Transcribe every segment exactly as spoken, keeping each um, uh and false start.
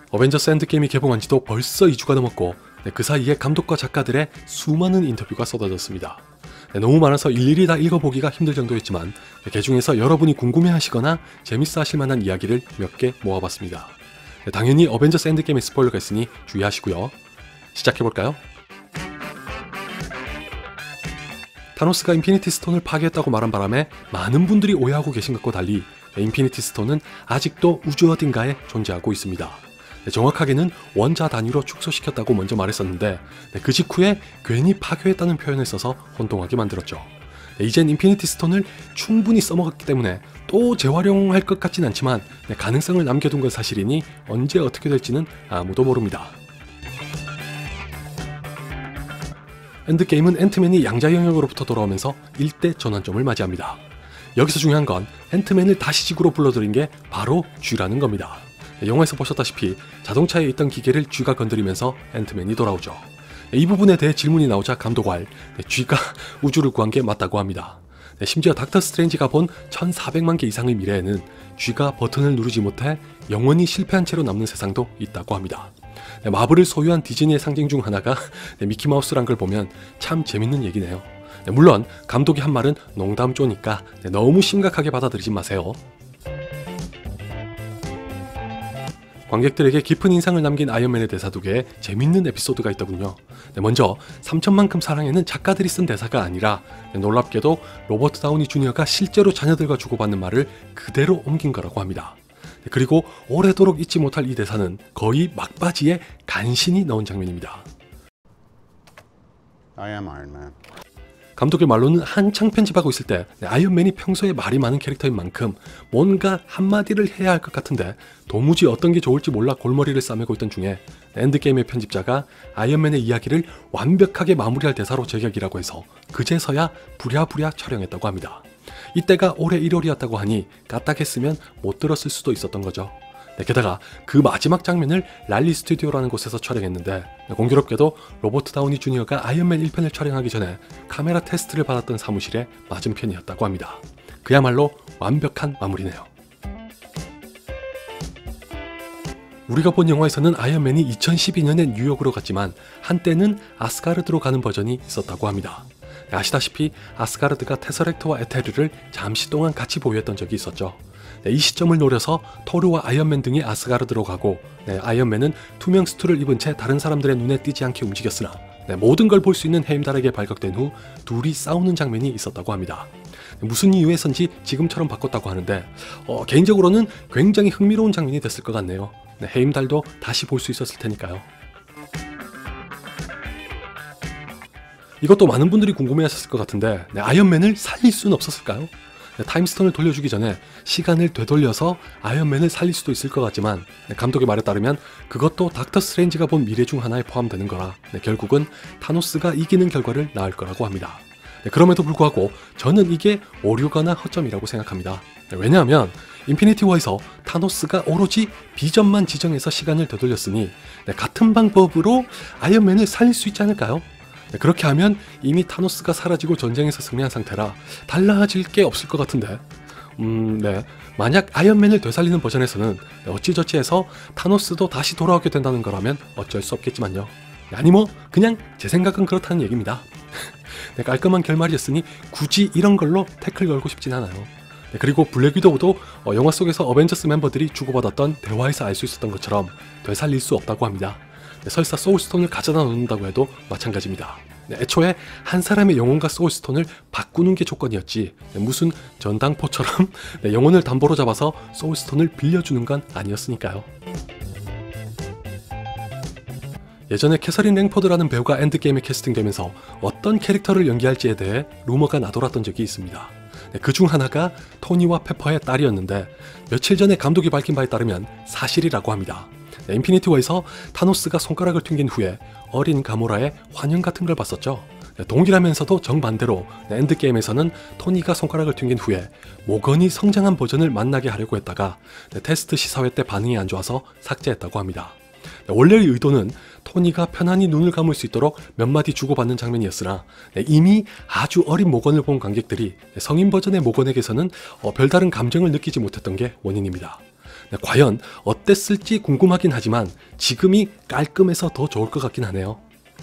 어벤져스 엔드게임이 개봉한 지도 벌써 이 주가 넘었고 네, 그 사이에 감독과 작가들의 수많은 인터뷰가 쏟아졌습니다. 네, 너무 많아서 일일이 다 읽어보기가 힘들 정도였지만 네, 그 중에서 여러분이 궁금해하시거나 재밌어 하실 만한 이야기를 몇 개 모아봤습니다. 네, 당연히 어벤져스 엔드게임에 스포일러가 있으니 주의하시고요. 시작해볼까요? 타노스가 인피니티 스톤을 파괴했다고 말한 바람에 많은 분들이 오해하고 계신 것과 달리 네, 인피니티 스톤은 아직도 우주 어딘가에 존재하고 있습니다. 네, 정확하게는 원자 단위로 축소시켰다고 먼저 말했었는데 네, 그 직후에 괜히 파괴했다는 표현을 써서 혼동하게 만들었죠. 네, 이젠 인피니티 스톤을 충분히 써먹었기 때문에 또 재활용할 것 같진 않지만 네, 가능성을 남겨둔 건 사실이니 언제 어떻게 될지는 아무도 모릅니다. 엔드게임은 앤트맨이 양자 영역으로부터 돌아오면서 일대 전환점을 맞이합니다. 여기서 중요한 건 앤트맨을 다시 지구로 불러들인 게 바로 쥐라는 겁니다. 영화에서 보셨다시피 자동차에 있던 기계를 쥐가 건드리면서 앤트맨이 돌아오죠. 이 부분에 대해 질문이 나오자 감독할 쥐가 우주를 구한 게 맞다고 합니다. 심지어 닥터 스트레인지가 본 천사백만 개 이상의 미래에는 쥐가 버튼을 누르지 못해 영원히 실패한 채로 남는 세상도 있다고 합니다. 마블을 소유한 디즈니의 상징 중 하나가 미키마우스란 걸 보면 참 재밌는 얘기네요. 물론 감독이 한 말은 농담조니까 너무 심각하게 받아들이지 마세요. 관객들에게 깊은 인상을 남긴 아이언맨의 대사 두 개에 재밌는 에피소드가 있더군요. 먼저 삼천만큼 사랑에는 작가들이 쓴 대사가 아니라 놀랍게도 로버트 다우니 주니어가 실제로 자녀들과 주고받는 말을 그대로 옮긴 거라고 합니다. 그리고 오래도록 잊지 못할 이 대사는 거의 막바지에 간신히 나온 장면입니다. I am Iron Man. 감독의 말로는 한창 편집하고 있을 때 아이언맨이 평소에 말이 많은 캐릭터인 만큼 뭔가 한마디를 해야 할 것 같은데 도무지 어떤 게 좋을지 몰라 골머리를 싸매고 있던 중에 엔드게임의 편집자가 아이언맨의 이야기를 완벽하게 마무리할 대사로 제격이라고 해서 그제서야 부랴부랴 촬영했다고 합니다. 이때가 올해 일월이었다고 하니 까딱했으면 못 들었을 수도 있었던 거죠. 네, 게다가 그 마지막 장면을 랄리 스튜디오라는 곳에서 촬영했는데 네, 공교롭게도 로버트 다우니 주니어가 아이언맨 일 편을 촬영하기 전에 카메라 테스트를 받았던 사무실의 맞은편이었다고 합니다. 그야말로 완벽한 마무리네요. 우리가 본 영화에서는 아이언맨이 이천십이 년에 뉴욕으로 갔지만 한때는 아스가르드로 가는 버전이 있었다고 합니다. 네, 아시다시피 아스가르드가 테서렉트와 에테르를 잠시 동안 같이 보유했던 적이 있었죠. 네, 이 시점을 노려서 토르와 아이언맨 등이 아스가르드로 가고 네, 아이언맨은 투명 수트를 입은 채 다른 사람들의 눈에 띄지 않게 움직였으나 네, 모든 걸 볼 수 있는 헤임달에게 발각된 후 둘이 싸우는 장면이 있었다고 합니다. 네, 무슨 이유에선지 지금처럼 바꿨다고 하는데 어, 개인적으로는 굉장히 흥미로운 장면이 됐을 것 같네요. 네, 헤임달도 다시 볼 수 있었을 테니까요. 이것도 많은 분들이 궁금해하셨을 것 같은데 네, 아이언맨을 살릴 수는 없었을까요? 네, 타임스톤을 돌려주기 전에 시간을 되돌려서 아이언맨을 살릴 수도 있을 것 같지만 네, 감독의 말에 따르면 그것도 닥터 스트레인지가 본 미래 중 하나에 포함되는 거라 네, 결국은 타노스가 이기는 결과를 낳을 거라고 합니다. 네, 그럼에도 불구하고 저는 이게 오류거나 허점이라고 생각합니다. 네, 왜냐하면 인피니티 워에서 타노스가 오로지 비전만 지정해서 시간을 되돌렸으니 네, 같은 방법으로 아이언맨을 살릴 수 있지 않을까요? 네, 그렇게 하면 이미 타노스가 사라지고 전쟁에서 승리한 상태라 달라질 게 없을 것 같은데 음, 네. 만약 아이언맨을 되살리는 버전에서는 네, 어찌저찌 해서 타노스도 다시 돌아오게 된다는 거라면 어쩔 수 없겠지만요. 네, 아니 뭐 그냥 제 생각은 그렇다는 얘기입니다. 네, 깔끔한 결말이었으니 굳이 이런 걸로 태클 걸고 싶진 않아요. 네, 그리고 블랙 위도우도 어, 영화 속에서 어벤져스 멤버들이 주고받았던 대화에서 알 수 있었던 것처럼 되살릴 수 없다고 합니다. 네, 설사 소울스톤을 가져다 놓는다고 해도 마찬가지입니다. 네, 애초에 한 사람의 영혼과 소울스톤을 바꾸는 게 조건이었지 네, 무슨 전당포처럼 네, 영혼을 담보로 잡아서 소울스톤을 빌려주는 건 아니었으니까요. 예전에 캐서린 랭포드라는 배우가 엔드게임에 캐스팅되면서 어떤 캐릭터를 연기할지에 대해 루머가 나돌았던 적이 있습니다. 네, 그중 하나가 토니와 페퍼의 딸이었는데 며칠 전에 감독이 밝힌 바에 따르면 사실이라고 합니다. 네, 인피니티 워에서 타노스가 손가락을 튕긴 후에 어린 가모라의 환영 같은 걸 봤었죠. 네, 동일하면서도 정반대로 네, 엔드게임에서는 토니가 손가락을 튕긴 후에 모건이 성장한 버전을 만나게 하려고 했다가 네, 테스트 시사회 때 반응이 안 좋아서 삭제했다고 합니다. 네, 원래의 의도는 토니가 편안히 눈을 감을 수 있도록 몇 마디 주고받는 장면이었으나 네, 이미 아주 어린 모건을 본 관객들이 네, 성인 버전의 모건에게서는 어, 별다른 감정을 느끼지 못했던 게 원인입니다. 네, 과연 어땠을지 궁금하긴 하지만 지금이 깔끔해서 더 좋을 것 같긴 하네요.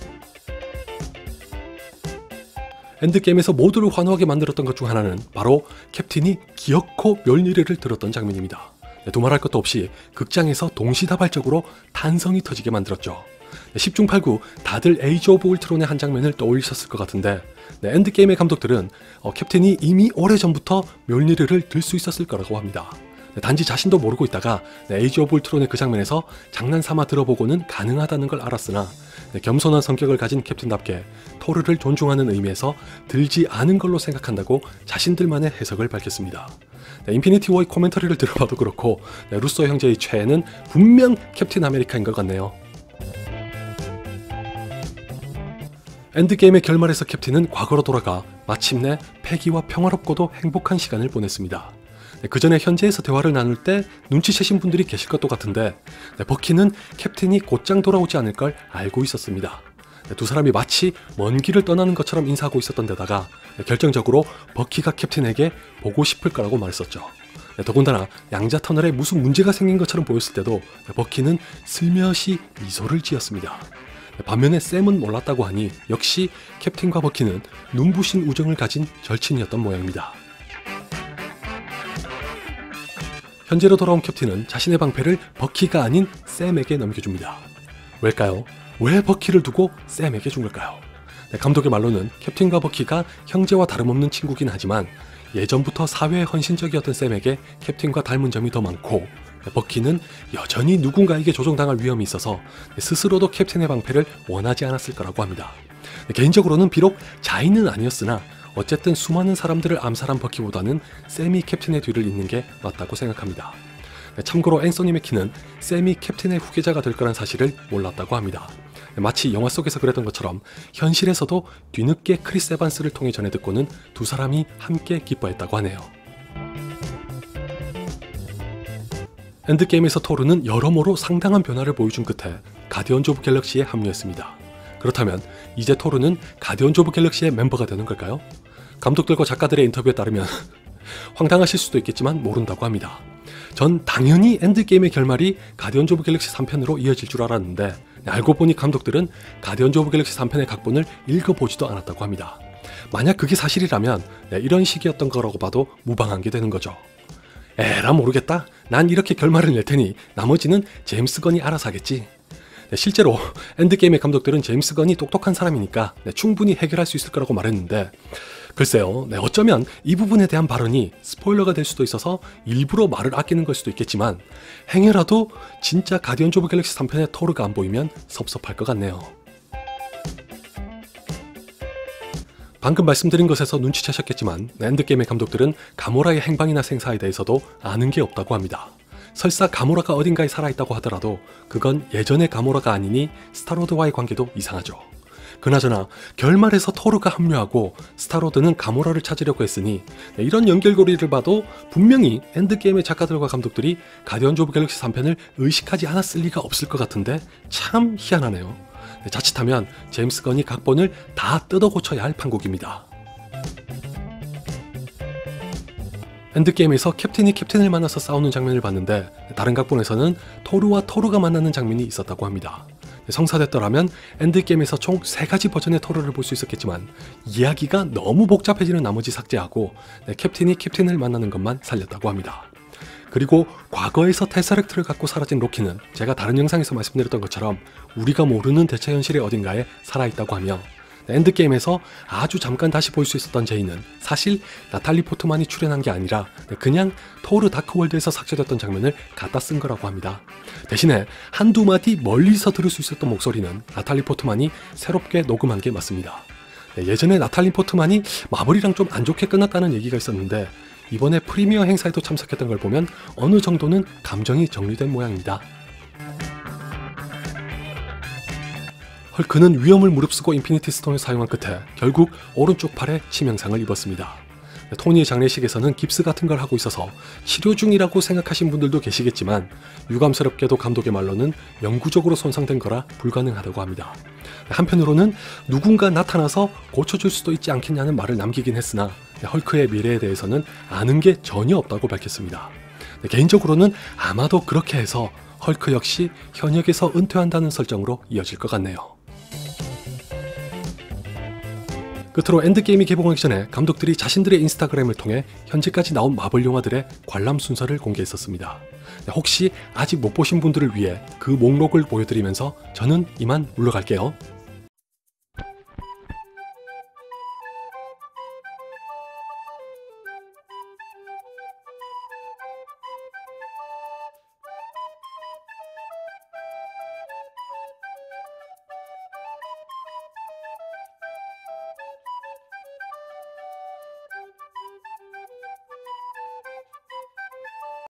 엔드게임에서 모두를 환호하게 만들었던 것 중 하나는 바로 캡틴이 기어코 멸니르를 들었던 장면입니다. 네, 두말할 것도 없이 극장에서 동시다발적으로 탄성이 터지게 만들었죠. 네, 십중팔구 다들 에이지 오브 울트론의 한 장면을 떠올리셨을 것 같은데 네, 엔드게임의 감독들은 어, 캡틴이 이미 오래전부터 멸니르를 들 수 있었을 거라고 합니다. 네, 단지 자신도 모르고 있다가 네, 에이지 오브 울트론의 그 장면에서 장난삼아 들어보고는 가능하다는 걸 알았으나 네, 겸손한 성격을 가진 캡틴답게 토르를 존중하는 의미에서 들지 않은 걸로 생각한다고 자신들만의 해석을 밝혔습니다. 네, 인피니티 워의 코멘터리를 들어봐도 그렇고 네, 루소 형제의 최애는 분명 캡틴 아메리카인 것 같네요. 엔드게임의 결말에서 캡틴은 과거로 돌아가 마침내 패기와 평화롭고도 행복한 시간을 보냈습니다. 네, 그 전에 현재에서 대화를 나눌 때 눈치채신 분들이 계실 것도 같은데 네, 버키는 캡틴이 곧장 돌아오지 않을 걸 알고 있었습니다. 네, 두 사람이 마치 먼 길을 떠나는 것처럼 인사하고 있었던 데다가 네, 결정적으로 버키가 캡틴에게 보고 싶을 거라고 말했었죠. 네, 더군다나 양자 터널에 무슨 문제가 생긴 것처럼 보였을 때도 네, 버키는 슬며시 미소를 지었습니다. 네, 반면에 샘은 몰랐다고 하니 역시 캡틴과 버키는 눈부신 우정을 가진 절친이었던 모양입니다. 현재로 돌아온 캡틴은 자신의 방패를 버키가 아닌 샘에게 넘겨줍니다. 왜일까요? 왜 버키를 두고 샘에게 준 걸까요? 네, 감독의 말로는 캡틴과 버키가 형제와 다름없는 친구긴 하지만 예전부터 사회에 헌신적이었던 샘에게 캡틴과 닮은 점이 더 많고 네, 버키는 여전히 누군가에게 조종당할 위험이 있어서 네, 스스로도 캡틴의 방패를 원하지 않았을 거라고 합니다. 네, 개인적으로는 비록 자인은 아니었으나 어쨌든 수많은 사람들을 암살한 버키보다는 샘이 캡틴의 뒤를 잇는 게 맞다고 생각합니다. 네, 참고로 앤서니 매키는 샘이 캡틴의 후계자가 될 거란 사실을 몰랐다고 합니다. 네, 마치 영화 속에서 그랬던 것처럼 현실에서도 뒤늦게 크리스 에반스를 통해 전해 듣고는 두 사람이 함께 기뻐했다고 하네요. 엔드게임에서 토르는 여러모로 상당한 변화를 보여준 끝에 가디언즈 오브 갤럭시에 합류했습니다. 그렇다면 이제 토르는 가디언즈 오브 갤럭시의 멤버가 되는 걸까요? 감독들과 작가들의 인터뷰에 따르면 황당하실 수도 있겠지만 모른다고 합니다. 전 당연히 엔드게임의 결말이 가디언즈 오브 갤럭시 삼 편으로 이어질 줄 알았는데 알고 보니 감독들은 가디언즈 오브 갤럭시 삼 편의 각본을 읽어보지도 않았다고 합니다. 만약 그게 사실이라면 네, 이런 식이었던 거라고 봐도 무방한 게 되는 거죠. 에라 모르겠다. 난 이렇게 결말을 낼 테니 나머지는 제임스 건이 알아서 하겠지. 네, 실제로 엔드게임의 감독들은 제임스 건이 똑똑한 사람이니까 네, 충분히 해결할 수 있을 거라고 말했는데 글쎄요, 네, 어쩌면 이 부분에 대한 발언이 스포일러가 될 수도 있어서 일부러 말을 아끼는 걸 수도 있겠지만 행여라도 진짜 가디언즈 오브 갤럭시 삼 편의 토르가 안 보이면 섭섭할 것 같네요. 방금 말씀드린 것에서 눈치채셨겠지만 엔드게임의 감독들은 가모라의 행방이나 생사에 대해서도 아는 게 없다고 합니다. 설사 가모라가 어딘가에 살아있다고 하더라도 그건 예전의 가모라가 아니니 스타로드와의 관계도 이상하죠. 그나저나 결말에서 토르가 합류하고 스타로드는 가모라를 찾으려고 했으니 이런 연결고리를 봐도 분명히 엔드게임의 작가들과 감독들이 가디언즈 오브 갤럭시 삼 편을 의식하지 않았을 리가 없을 것 같은데 참 희한하네요. 자칫하면 제임스 건이 각본을 다 뜯어 고쳐야 할 판국입니다. 엔드게임에서 캡틴이 캡틴을 만나서 싸우는 장면을 봤는데 다른 각본에서는 토르와 토르가 만나는 장면이 있었다고 합니다. 성사됐더라면 엔드게임에서 총 세 가지 버전의 토르를 볼 수 있었겠지만 이야기가 너무 복잡해지는 나머지 삭제하고 캡틴이 캡틴을 만나는 것만 살렸다고 합니다. 그리고 과거에서 테서렉트를 갖고 사라진 로키는 제가 다른 영상에서 말씀드렸던 것처럼 우리가 모르는 대체 현실의 어딘가에 살아있다고 하며 엔드게임에서 아주 잠깐 다시 볼 수 있었던 제이는 사실 나탈리 포트만이 출연한 게 아니라 그냥 토르 다크월드에서 삭제됐던 장면을 갖다 쓴 거라고 합니다. 대신에 한두 마디 멀리서 들을 수 있었던 목소리는 나탈리 포트만이 새롭게 녹음한 게 맞습니다. 예전에 나탈리 포트만이 마블이랑 좀 안 좋게 끝났다는 얘기가 있었는데 이번에 프리미어 행사에도 참석했던 걸 보면 어느 정도는 감정이 정리된 모양입니다. 헐크는 위험을 무릅쓰고 인피니티 스톤을 사용한 끝에 결국 오른쪽 팔에 치명상을 입었습니다. 토니의 장례식에서는 깁스 같은 걸 하고 있어서 치료 중이라고 생각하신 분들도 계시겠지만 유감스럽게도 감독의 말로는 영구적으로 손상된 거라 불가능하다고 합니다. 한편으로는 누군가 나타나서 고쳐줄 수도 있지 않겠냐는 말을 남기긴 했으나 헐크의 미래에 대해서는 아는 게 전혀 없다고 밝혔습니다. 네, 개인적으로는 아마도 그렇게 해서 헐크 역시 현역에서 은퇴한다는 설정으로 이어질 것 같네요. 끝으로 엔드게임이 개봉하기 전에 감독들이 자신들의 인스타그램을 통해 현재까지 나온 마블 영화들의 관람 순서를 공개했었습니다. 혹시 아직 못 보신 분들을 위해 그 목록을 보여드리면서 저는 이만 물러갈게요.